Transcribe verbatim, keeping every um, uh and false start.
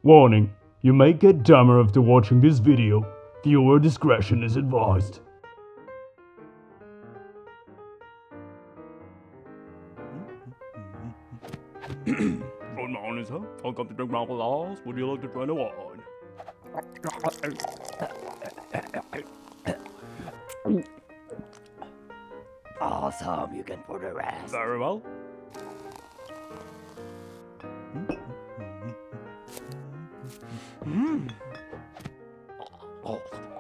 Warning, you may get dumber after watching this video. Viewer discretion is advised. Good morning, sir. I've come to drink my glass. Would you like to try the wine? Awesome, you can put a rest. Very well. Mm. Oh.